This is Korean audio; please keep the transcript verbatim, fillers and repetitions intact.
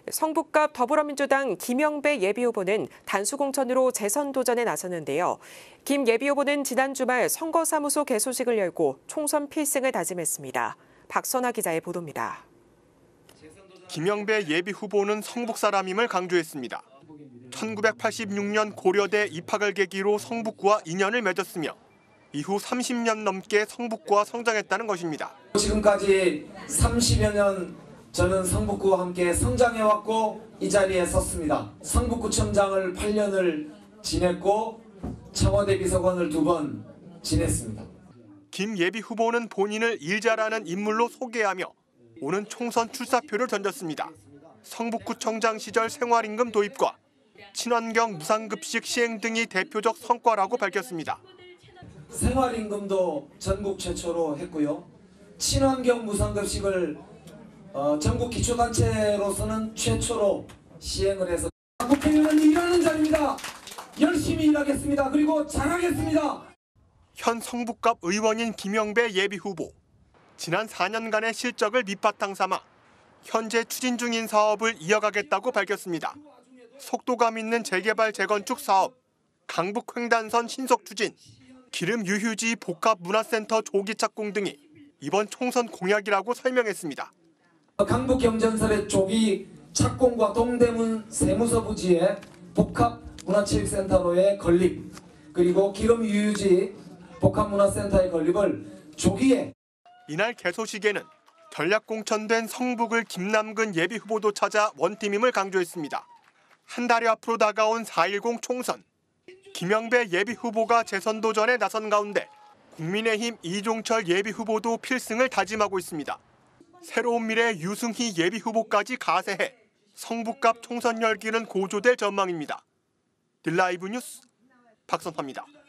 성북갑 더불어민주당 김영배 예비후보는 단수공천으로 재선 도전에 나섰는데요. 김 예비후보는 지난 주말 선거사무소 개소식을 열고 총선 필승을 다짐했습니다. 박선아 기자의 보도입니다. 김영배 예비후보는 성북 사람임을 강조했습니다. 천구백팔십육 년 고려대 입학을 계기로 성북구와 인연을 맺었으며 이후 삼십 년 넘게 성북구와 성장했다는 것입니다. 지금까지 삼십여 년 저는 성북구와 함께 성장해왔고 이 자리에 섰습니다. 성북구청장을 팔 년을 지냈고 청와대 비서관을 두 번 지냈습니다. 김 예비후보는 본인을 일 잘하는 인물로 소개하며 오는 총선 출사표를 던졌습니다. 성북구청장 시절 생활임금 도입과 친환경 무상급식 시행 등이 대표적 성과라고 밝혔습니다. 생활임금도 전국 최초로 했고요. 친환경 무상급식을 어, 전국 기초단체로서는 최초로 시행을 해서 국회의원은 일하는 자리입니다. 열심히 일하겠습니다. 그리고 잘하겠습니다. 현 성북갑 의원인 김영배 예비후보. 지난 사 년간의 실적을 밑바탕 삼아 현재 추진 중인 사업을 이어가겠다고 밝혔습니다. 속도감 있는 재개발 재건축 사업, 강북 횡단선 신속 추진, 기름 유휴지 복합 문화센터 조기 착공 등이 이번 총선 공약이라고 설명했습니다. 강북 경전설의 조기 착공과 동대문 세무서 부지의 복합 문화체육센터로의 건립, 그리고 기름 유휴지 복합 문화센터의 건립을 조기에. 이날 개소식에는 전략 공천된 성북을 김남근 예비후보도 찾아 원팀임을 강조했습니다. 한 달여 앞으로 다가온 사 일공 총선. 김영배 예비후보가 재선 도전에 나선 가운데 국민의힘 이종철 예비후보도 필승을 다짐하고 있습니다. 새로운 미래 유승희 예비후보까지 가세해 성북갑 총선 열기는 고조될 전망입니다. 딜라이브 뉴스 박선화입니다.